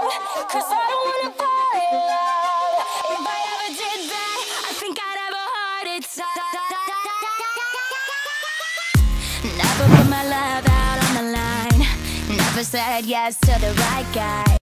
'cause I don't wanna fall in love. If I ever did that, I think I'd have a heart attack. Never put my love out on the line. Never said yes to the right guy.